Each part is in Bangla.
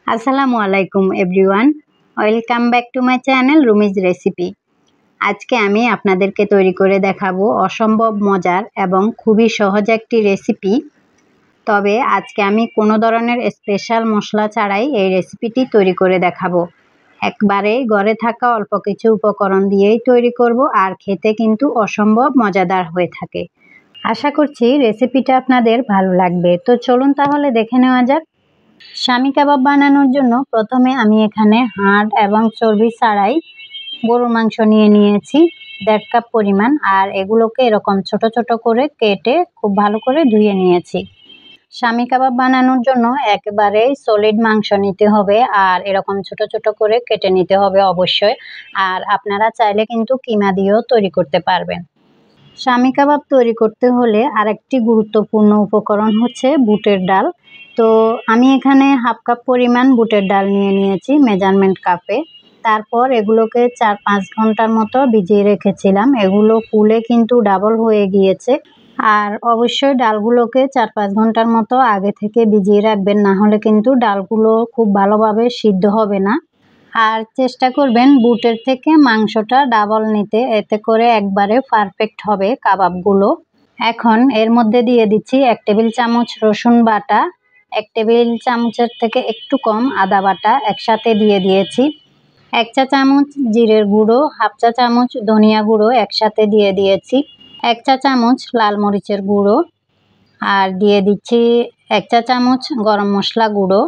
আসসালামু আলাইকুম everyone, welcome back to my channel Rumi's recipe. আজকে আমি আপনাদেরকে তৈরি করে দেখাবো অসম্ভব মজার এবং খুবই সহজ একটি রেসিপি। তবে আজকে আমি কোনো ধরনের স্পেশাল মশলা ছাড়াই এই রেসিপিটি তৈরি করে দেখাবো। একবারেই ঘরে থাকা অল্প কিছু উপকরণ দিয়েই তৈরি করব, আর খেতে কিন্তু অসম্ভব মজাদার হয়ে থাকে। আশা করছি রেসিপিটা আপনাদের ভালো লাগবে। তো চলুন তাহলে দেখে নেওয়া যাক। শামি কাবাব বানানোর জন্য প্রথমে আমি এখানে হাড় এবং চর্বি ছাড়াই গরুর মাংস নিয়ে নিয়েছি 1.5 কাপ পরিমাণ, আর এগুলোকে এরকম ছোট ছোট করে কেটে খুব ভালো করে ধুয়ে নিয়েছি। শামি কাবাব বানানোর জন্য একেবারে সলিড মাংস নিতে হবে, আর এরকম ছোট ছোট করে কেটে নিতে হবে অবশ্যই। আর আপনারা চাইলে কিন্তু কিমা দিয়েও তৈরি করতে পারবেন। শামি কাবাব তৈরি করতে হলে আরেকটি গুরুত্বপূর্ণ উপকরণ হচ্ছে বুটের ডাল। তো আমি এখানে 1/2 কাপ পরিমাণ বুটের ডাল নিয়ে নিয়েছি মেজারমেন্ট কাপে। তারপর এগুলোকে 4-5 ঘন্টার মতো ভিজিয়ে রেখেছিলাম। এগুলো ফুলে কিন্তু ডাবল হয়ে গিয়েছে। আর অবশ্যই ডালগুলোকে 4-5 ঘন্টার মতো আগে থেকে ভিজিয়ে রাখবেন, না হলে কিন্তু ডালগুলো খুব ভালোভাবে সিদ্ধ হবে না। আর চেষ্টা করবেন বুটের থেকে মাংসটা ডাবল নিতে, এতে করে একবারে পারফেক্ট হবে কাবাবগুলো। এখন এর মধ্যে দিয়ে দিচ্ছি 1 টেবিল চামচ রসুন বাটা, 1 টেবিল চামচের থেকে একটু কম আদা বাটা একসাথে দিয়ে দিয়েছি। 1 চা চামচ জিরের গুঁড়ো, 1/2 চা চামচ ধনিয়া গুঁড়ো একসাথে দিয়ে দিয়েছি, 1 চা চামচ লাল মরিচের গুঁড়ো, আর দিয়ে দিচ্ছি 1 চা চামচ গরম মশলা গুঁড়ো।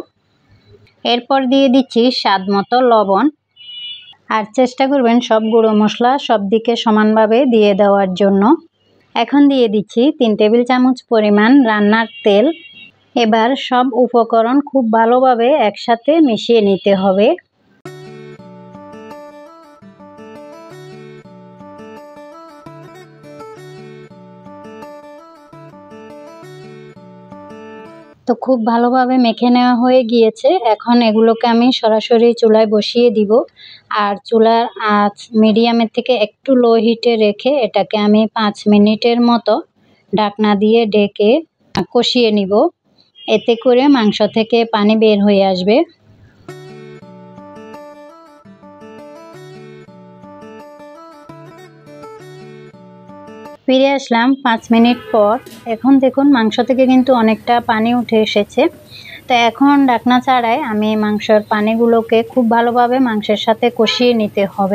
এরপর দিয়ে দিচ্ছি স্বাদ মতো লবণ। আর চেষ্টা করবেন সব গুঁড়ো মশলা সব দিকে সমানভাবে দিয়ে দেওয়ার জন্য। এখন দিয়ে দিচ্ছি 3 টেবিল চামচ পরিমাণ রান্নার তেল। এবার সব উপকরণ খুব ভালোভাবে একসাথে মিশিয়ে নিতে হবে। তো খুব ভালোভাবে মেখে নেওয়া হয়ে গিয়েছে। এখন এগুলোকে আমি সরাসরি চুলায় বসিয়ে দিব, আর চুলার আঁচ মিডিয়ামের থেকে একটু লো হিটে রেখে এটাকে আমি 5 মিনিটের মতো ঢাকনা দিয়ে ঢেকে কষিয়ে নিব। এতে করে মাংস থেকে পানি বের হয়ে আসবে। ফিরে আসলাম 5 মিনিট পর। এখন দেখুন মাংস থেকে কিন্তু অনেকটা পানি উঠে এসেছে। তো এখন ঢাকনা ছাড়াই আমি মাংসের পানিগুলোকে খুব ভালোভাবে মাংসের সাথে কষিয়ে নিতে হবে।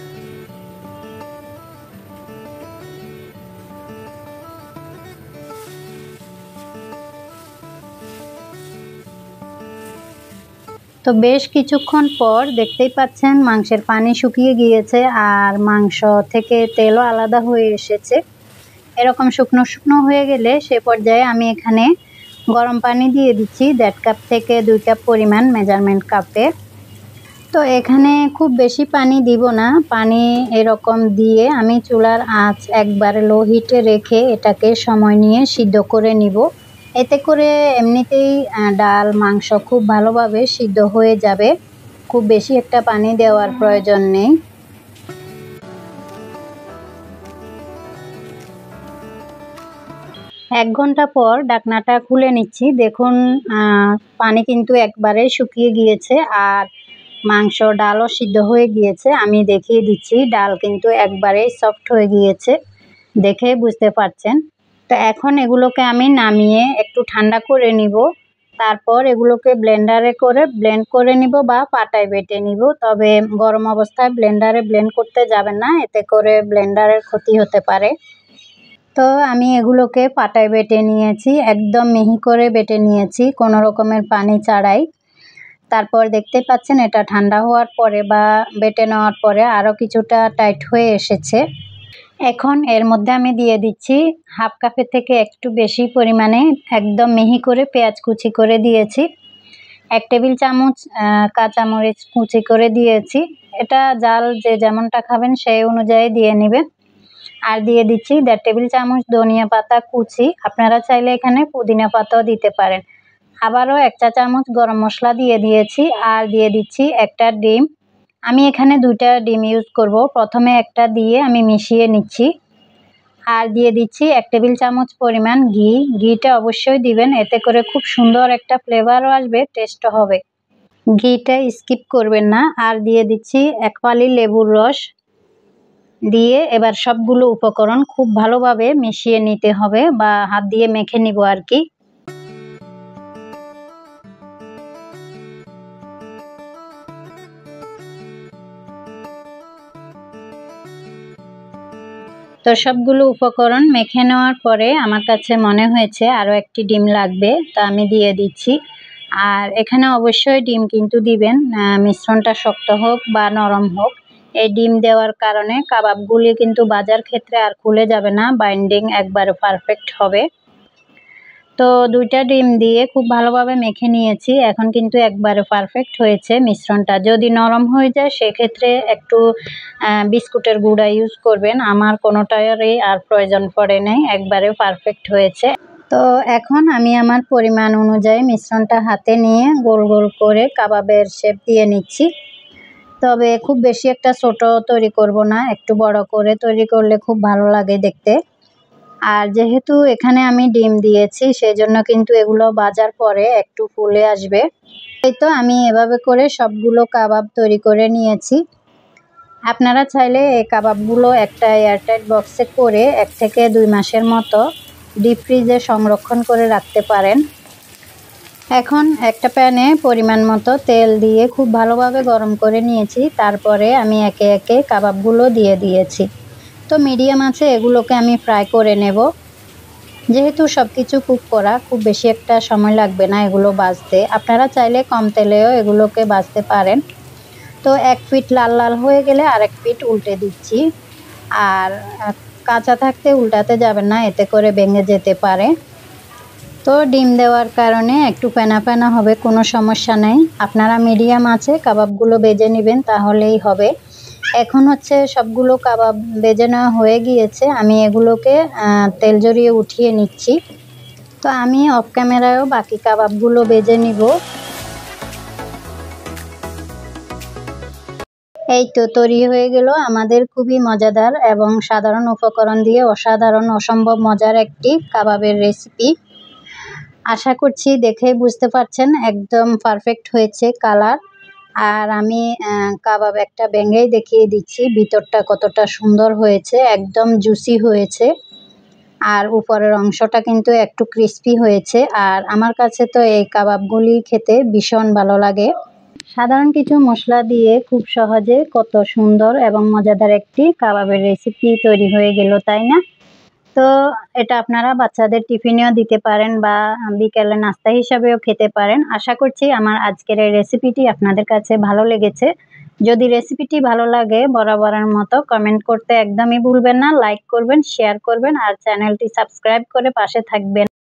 তো বেশ কিছুক্ষণ পর দেখতেই পাচ্ছেন মাংসের পানি শুকিয়ে গিয়েছে, আর মাংস থেকে তেলও আলাদা হয়ে এসেছে। এরকম শুকনো শুকনো হয়ে গেলে সে পর্যায়ে আমি এখানে গরম পানি দিয়ে দিচ্ছি 1.5 কাপ থেকে 2 কাপ পরিমাণ মেজারমেন্ট কাপে। তো এখানে খুব বেশি পানি দিব না, পানি এরকম দিয়ে আমি চুলার আঁচ একবারে লো হিটে রেখে এটাকে সময় নিয়ে সিদ্ধ করে নিব। এতে করে এমনিতেই ডাল মাংস খুব ভালোভাবে সিদ্ধ হয়ে যাবে, খুব বেশি একটা পানি দেওয়ার প্রয়োজন নেই। এক ঘন্টা পর ঢাকনাটা খুলে নিচ্ছি। দেখুন পানি কিন্তু একবারে শুকিয়ে গিয়েছে, আর মাংস ডালও সিদ্ধ হয়ে গিয়েছে। আমি দেখিয়ে দিচ্ছি, ডাল কিন্তু একবারে সফট হয়ে গিয়েছে, দেখে বুঝতে পারছেন। তো এখন এগুলোকে আমি নামিয়ে একটু ঠান্ডা করে নিব। তারপর এগুলোকে ব্লেন্ডারে করে ব্লেন্ড করে নিব বা পাটায় বেটে নিব। তবে গরম অবস্থায় ব্লেন্ডারে ব্লেন্ড করতে যাবেন না, এতে করে ব্লেন্ডারের ক্ষতি হতে পারে। তো আমি এগুলোকে পাটায় বেটে নিয়েছি, একদম মিহি করে বেটে নিয়েছি, কোনো রকমের পানি ছাড়াই। তারপর দেখতে পাচ্ছেন এটা ঠান্ডা হওয়ার পরে বা বেটে নেওয়ার পরে আরও কিছুটা টাইট হয়ে এসেছে। এখন এর মধ্যে আমি দিয়ে দিচ্ছি 1/2 কাপের থেকে একটু বেশি পরিমাণে একদম মিহি করে পেঁয়াজ কুচি করে দিয়েছি। 1 টেবিল চামচ কাঁচামরিচ কুচি করে দিয়েছি। এটা জাল যে যেমনটা খাবেন সেই অনুযায়ী দিয়ে নেবেন। আর দিয়ে দিচ্ছি 1.5 টেবিল চামচ ধনিয়া পাতা কুচি, আপনারা চাইলে এখানে পুদিনা পাতাও দিতে পারেন। আবারও 1 চা চামচ গরম মশলা দিয়ে দিয়েছি, আর দিয়ে দিচ্ছি একটা ডিম। আমি এখানে 2টা ডিম ইউজ করব। প্রথমে একটা দিয়ে আমি মিশিয়ে নিচ্ছি, আর দিয়ে দিচ্ছি 1 টেবিল চামচ পরিমাণ ঘিটা অবশ্যই দিবেন, এতে করে খুব সুন্দর একটা ফ্লেভারও আসবে, টেস্টও হবে। ঘিটা স্কিপ করবেন না। আর দিয়ে দিচ্ছি 1 ফালি লেবুর রস। দিয়ে এবার সবগুলো উপকরণ খুব ভালোভাবে মিশিয়ে নিতে হবে বা হাত দিয়ে মেখে নিব আর কি। তো সবগুলো উপকরণ মেখে নেওয়ার পরে আমার কাছে মনে হয়েছে আরও একটি ডিম লাগবে, তা আমি দিয়ে দিচ্ছি। আর এখানে অবশ্যই ডিম কিন্তু দিবেন, মিশ্রণটা শক্ত হোক বা নরম হোক। এই ডিম দেওয়ার কারণে কাবাবগুলি কিন্তু ভাজার ক্ষেত্রে আর খুলে যাবে না, বাইন্ডিং একবারে পারফেক্ট হবে। তো 2টা ডিম দিয়ে খুব ভালোভাবে মেখে নিয়েছি। এখন কিন্তু একবারে পারফেক্ট হয়েছে মিশ্রণটা। যদি নরম হয়ে যায় সেক্ষেত্রে একটু বিস্কুটের গুঁড়া ইউজ করবেন। আমার কোনোটারই আর প্রয়োজন পড়ে নাই, একবারে পারফেক্ট হয়েছে। তো এখন আমি আমার পরিমাণ অনুযায়ী মিশ্রণটা হাতে নিয়ে গোল গোল করে কাবাবের শেপ দিয়ে নিচ্ছি। তবে খুব বেশি একটা ছোট তৈরি করব না, একটু বড় করে তৈরি করলে খুব ভালো লাগে দেখতে। আর যেহেতু এখানে আমি ডিম দিয়েছি সেজন্য কিন্তু এগুলো ভাজার পরে একটু ফুলে আসবে। এই তো আমি এভাবে করে সবগুলো কাবাব তৈরি করে নিয়েছি। আপনারা চাইলে এই কাবাবগুলো একটা এয়ারটাইট বক্সে করে 1 থেকে 2 মাসের মতো ডিপ ফ্রিজে সংরক্ষণ করে রাখতে পারেন। এখন একটা প্যানে পরিমাণ মতো তেল দিয়ে খুব ভালোভাবে গরম করে নিয়েছি। তারপরে আমি একে একে কাবাবগুলো দিয়ে দিয়েছি। তো মিডিয়াম আছে এগুলোকে আমি ফ্রাই করে নেব। যেহেতু সব কিছু কুক করা, খুব বেশি একটা সময় লাগবে না এগুলো ভাজতে। আপনারা চাইলে কম তেলেও এগুলোকে ভাজতে পারেন। তো 1 পিঠ লাল লাল হয়ে গেলে আরেক পিঠ উল্টে দিচ্ছি। আর কাঁচা থাকতে উল্টাতে যাবেন না, এতে করে ভেঙে যেতে পারে। তো ডিম দেওয়ার কারণে একটু ফেনা ফেনা হবে, কোনো সমস্যা নেই। আপনারা মিডিয়াম আছে কাবাবগুলো ভেজে নেবেন তাহলেই হবে। এখন হচ্ছে সবগুলো কাবাব ভেজে নেওয়া হয়ে গিয়েছে, আমি এগুলোকে তেল ঝরিয়ে উঠিয়ে নিচ্ছি। তো আমি অফ ক্যামেরায়ও বাকি কাবাবগুলো ভেজে নিব। এই তো তৈরি হয়ে গেল আমাদের খুবই মজাদার এবং সাধারণ উপকরণ দিয়ে অসাধারণ অসম্ভব মজার একটি কাবাবের রেসিপি। আশা করছি দেখেই বুঝতে পারছেন একদম পারফেক্ট হয়েছে কালার। আর আমি কাবাব একটা ভেঙেই দেখিয়ে দিচ্ছি ভিতরটা কতটা সুন্দর হয়েছে, একদম জুসি হয়েছে। আর উপরের অংশটা কিন্তু একটু ক্রিস্পি হয়েছে। আর আমার কাছে তো এই কাবাবগুলি খেতে ভীষণ ভালো লাগে। সাধারণ কিছু মশলা দিয়ে খুব সহজে কত সুন্দর এবং মজাদার একটি কাবাবের রেসিপি তৈরি হয়ে গেল, তাই না? তো এটা আপনারা বাচ্চাদের টিফিনেও দিতে পারেন বা বিকেলে নাস্তা হিসাবেও খেতে পারেন। আশা করছি আমার আজকের এই রেসিপিটি আপনাদের কাছে ভালো লেগেছে। যদি রেসিপিটি ভালো লাগে বরাবরের মতো কমেন্ট করতে একদমই ভুলবেন না, লাইক করবেন, শেয়ার করবেন আর চ্যানেলটি সাবস্ক্রাইব করে পাশে থাকবেন।